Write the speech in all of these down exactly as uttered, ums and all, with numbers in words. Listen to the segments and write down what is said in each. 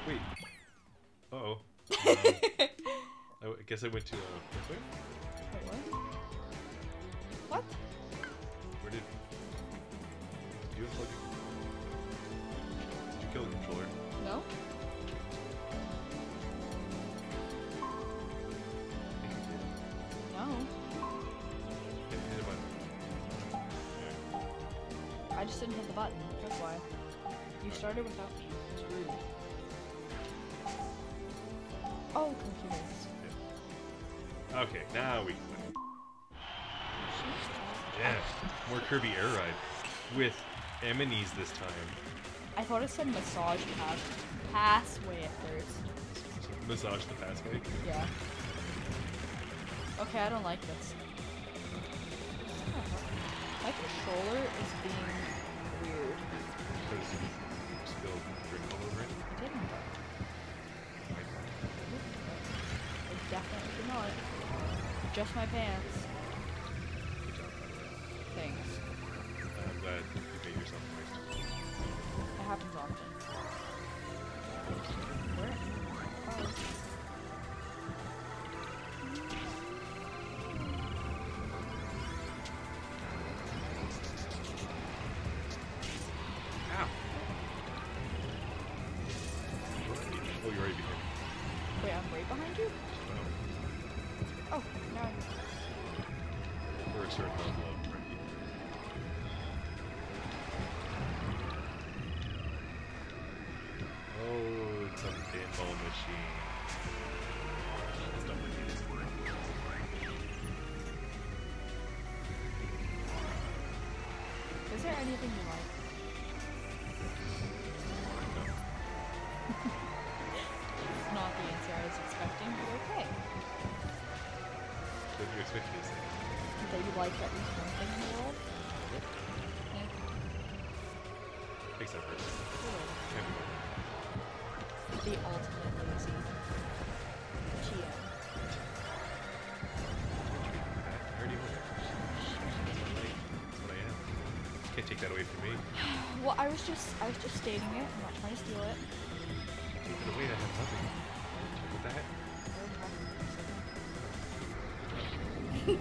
Wait. Uh oh. Um, I guess I went to uh, this way? Wait, what? What? Where did... Did you unplug it? Did you kill the controller? No? I think you did. No. Hit, hit a button. Yeah. I just didn't hit the button. That's why. You started without me. It's rude. Oh, computers. Yeah. Okay, now we can play. Yeah, more Kirby Air Ride. With Emmonies this time. I thought it said massage pass passway at first. Massage the pathway. Yeah. Okay, I don't like this. My controller is being weird. Because you spilled drink all over it. I didn't. I definitely did not. Just my pants. Good job, by the way. Thanks. I'm glad you made yourself moist. It happens often. Where? Oh. Ow! Oh, you're already behind. Wait, I'm right behind you? Oh, Oh, now I'm... we're a certain level of Frankie. Oh, it's a pinball machine. It's not like it is. Is there anything you like? No. It's not the answer I was expecting, but okay. What do you expect me to say? That you like at least one thing in the world? Yep. Yeah. Except for Good. Can't be good. The ultimate lazy. Chia. I already know that. That's what I am. Can't take that away from me. Well, I was just, I was just stating it. I'm not trying to steal it. Take it away, I have nothing. With that? Okay,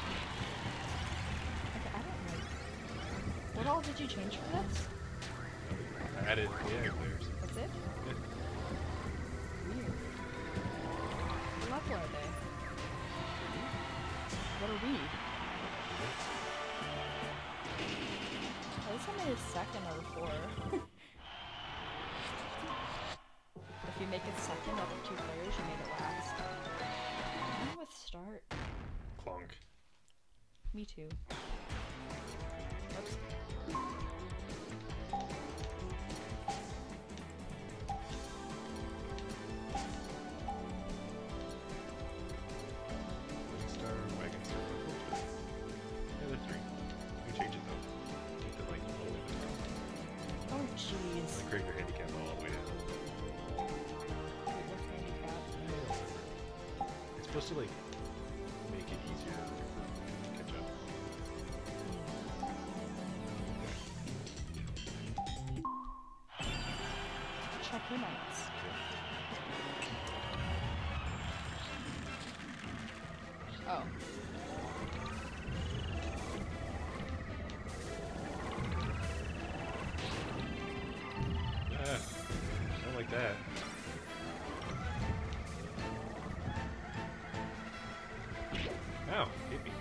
I don't know. What all did you change for this? I added A I players. That's it? Yeah. Weird. What level are they? What are we? At least I made it second out of four. If you make it second out of two players, you made it last. I'm with start. Clonk. Me too. Whoops. Star, Wagon Star, Coach. Yeah, they're three. You can change it though. Make them like all the way to the top. Oh jeez. Like create your handicap all the way down. Wait, what's handicap? It's supposed to like make it easier to catch up. Check your nights. Oh. Ah, I don't like that. Ow, hit me.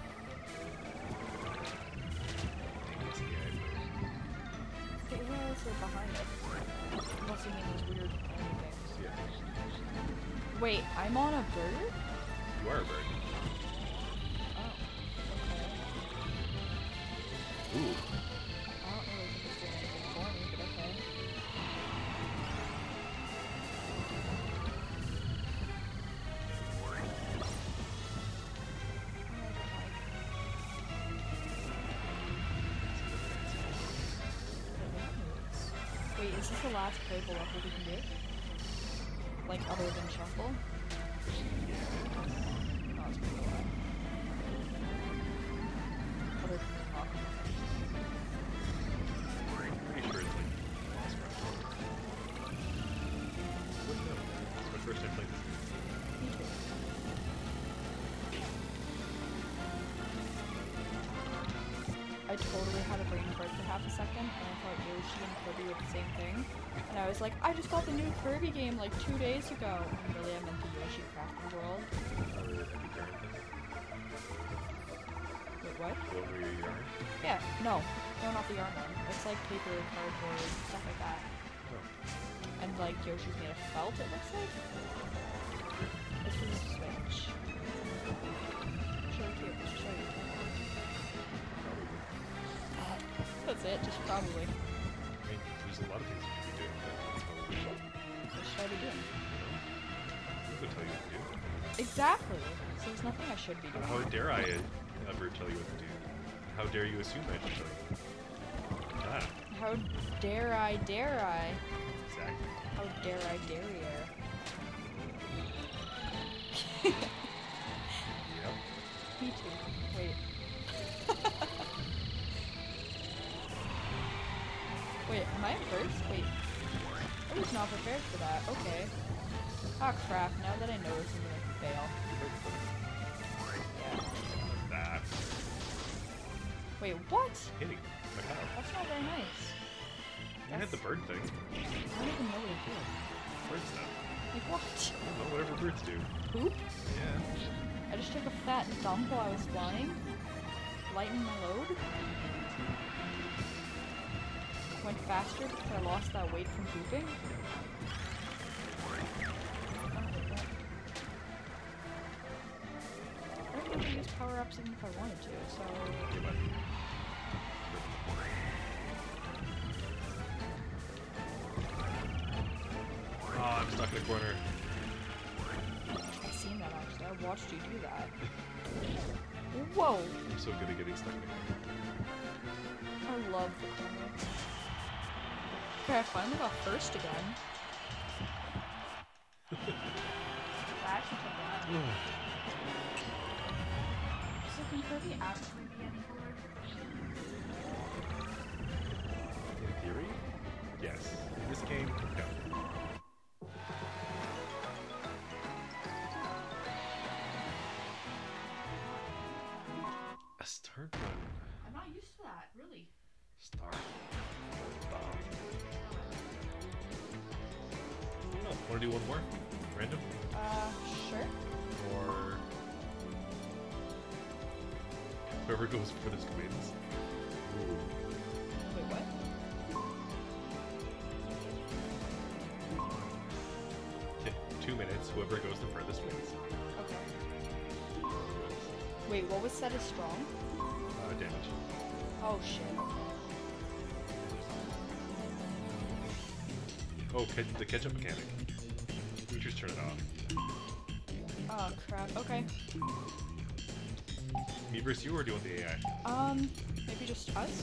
Dang, it's the A I players. Okay, who else are behind us? Unless you mean those weird tiny things. Yeah. Wait, I'm on a bird? You are a bird. Oh. Okay. Ooh. I don't really think it's doing anything for me, but okay. Wait, is this the last playable level we can do? Like, other than Shuffle? Oh, it's pretty cool. Other than Hawk. Pretty sure it's like the last round. What totally had a brain fart for half a second, and I thought Yoshi and Kirby were the same thing. And I was like, I just got the new Kirby game like two days ago. And really, I meant the Yoshi Crafted World. Or Epic Yarn thing? Wait, what? The one where you yarn? Yeah, no. No, not the yarn one. It's like paper, cardboard, stuff like that. Oh. And like Yoshi's made of felt, it looks like. It's for the Switch. It's really cute. Just show you. Probably. Uh, that's it, just probably. I mean, there's a lot of things you could be doing, but that's probably what What should I be doing? I'm gonna tell you what to do. Exactly. So there's nothing I should be doing. How dare I ever tell you what to do? How dare you assume I should tell you? Ah, How dare I, dare I? exactly. How dare I, dare you? Yep. Me too. Wait. Wait, am I in first? Wait. I was not prepared for that. Okay. Ah, crap. Now that I know this, I'm gonna fail. Yeah. That. Wait, what? Hitting. Like how? That's not very nice. You had the bird thing. I don't even know what it did. Bird stuff. Like, what? I don't know, whatever birds do. Poop? Yeah. I just took a fat dump while I was flying. Lighten my load. Went faster because I lost that weight from pooping. I don't really use power-ups even if I wanted to, so... Okay, bye. Oh, I'm stuck in a corner. I've seen that actually. I watched you do that. Whoa! I'm so good at getting stuck in a corner. I love the corner. Okay, I finally got first again. I actually took that. So can Kirby actually be any cooler? In theory, yes. In this game, no. A start button. I'm not used to that, really. Start. Stop. Oh, wanna do one more? Random? Uh, sure. Or whoever goes furthest wins. Ooh. Wait, what? Okay, two minutes. Whoever goes the furthest wins. Okay. Wait, what was set as strong? Uh, damage. Oh shit. Oh, ca- the catch-up mechanic. We just turn it off. Oh crap. Okay. Me versus you, or do you want the A I? Um, maybe just us?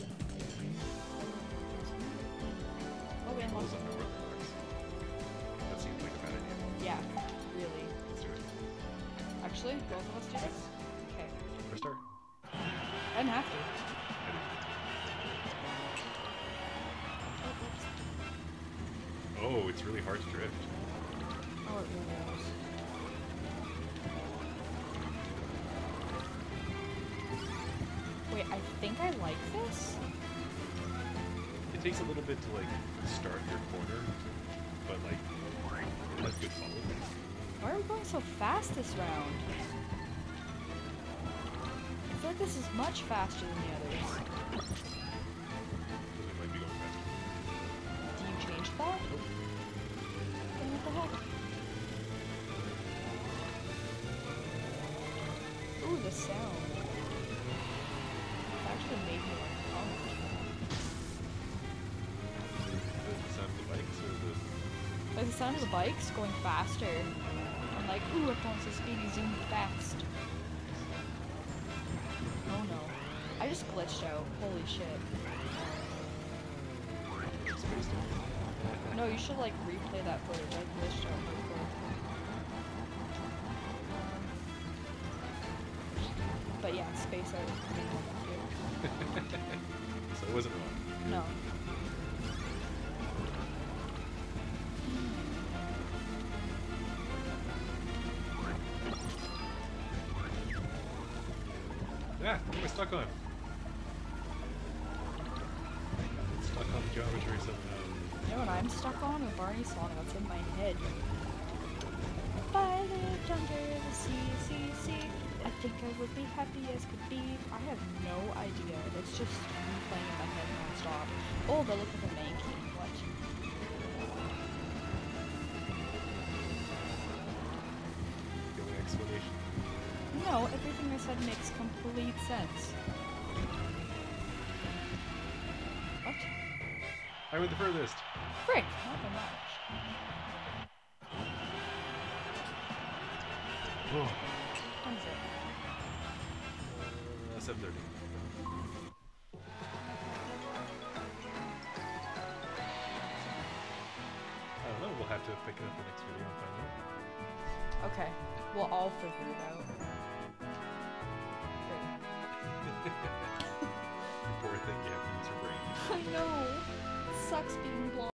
Oh, we What unlocked. was under Orthodox? That seems like a bad idea. Yeah, really. Let's do it. Actually, both of us do this? Okay. First start. I didn't have to. I didn't. Oh, oops. Oh, it's really hard to drift. Oh, it really is. Wait, I think I like this? It takes a little bit to like start your corner, but like it has good follow. Why are we going so fast this round? I feel like this is much faster than the others. We might be going faster. Do you change that? Then what the heck? Ooh, the sound. It actually made me like pump. The sound of the bikes or the Like the sound of the bikes going faster. I'm like, ooh, it going so speedy, zoom fast. Oh no. I just glitched out. Holy shit. space station. No, you should like replay that footage. I glitched out before. But yeah, space out was pretty cool too. So it wasn't wrong. No. Yeah, what am I stuck on? geometry somehow. You know what I'm stuck on? A Barney song that's in my head. If I lived under the sea, sea, sea, I think I would be happy as could be. I have no idea. It's just me playing in my head non-stop. Oh, they look like a Mankey. What? The only explanation. No, everything I said makes complete sense. What? I went the furthest. Frick! Not that much. Oh. What is it? Uh, seven thirty. I don't know, we'll have to pick it up the next video and find out. Okay. We'll all figure it out. Great. You poor thing, you have to use your brain. I know. It sucks being blind.